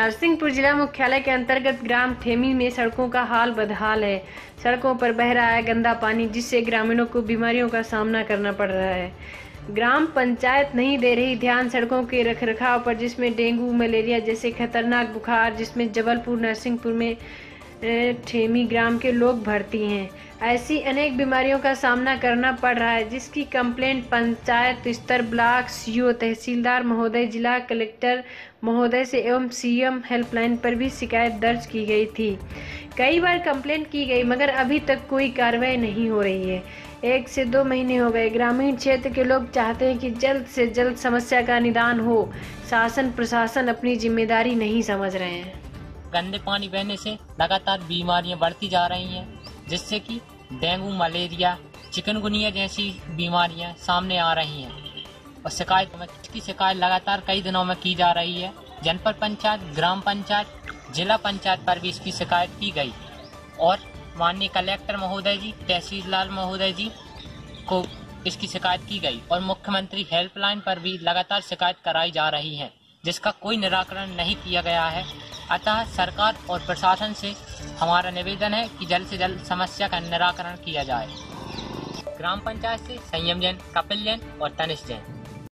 नरसिंहपुर जिला मुख्यालय के अंतर्गत ग्राम थेमी में सड़कों का हाल बदहाल है। सड़कों पर बह रहा है गंदा पानी, जिससे ग्रामीणों को बीमारियों का सामना करना पड़ रहा है। ग्राम पंचायत नहीं दे रही ध्यान सड़कों के रखरखाव पर, जिसमें डेंगू, मलेरिया जैसे खतरनाक बुखार, जिसमें जबलपुर, नरसिंहपुर में थेमी ग्राम के लोग भर्ती हैं। ऐसी अनेक बीमारियों का सामना करना पड़ रहा है, जिसकी कंप्लेंट पंचायत स्तर, ब्लॉक सीओ, तहसीलदार महोदय, जिला कलेक्टर महोदय से एवं सीएम हेल्पलाइन पर भी शिकायत दर्ज की गई थी। कई बार कंप्लेंट की गई, मगर अभी तक कोई कार्रवाई नहीं हो रही है। 1 से 2 महीने हो गए। ग्रामीण क्षेत्र के लोग चाहते हैं कि जल्द से जल्द समस्या का निदान हो। शासन प्रशासन अपनी जिम्मेदारी नहीं समझ रहे हैं। गंदे पानी बहने से लगातार बीमारियां बढ़ती जा रही हैं, जिससे कि डेंगू, मलेरिया, चिकनगुनिया जैसी बीमारियां सामने आ रही हैं। और इसकी शिकायत लगातार कई दिनों में की जा रही है। जनपद पंचायत, ग्राम पंचायत, जिला पंचायत पर भी इसकी शिकायत की गई और माननीय कलेक्टर महोदय जी, तहसीलदार महोदय जी को इसकी शिकायत की गई और मुख्यमंत्री हेल्पलाइन पर भी लगातार शिकायत कराई जा रही है, जिसका कोई निराकरण नहीं किया गया है। अतः सरकार और प्रशासन से हमारा निवेदन है कि जल्द से जल्द समस्या का निराकरण किया जाए। ग्राम पंचायत से संयम जैन, कपिल जैन और तनिष जैन।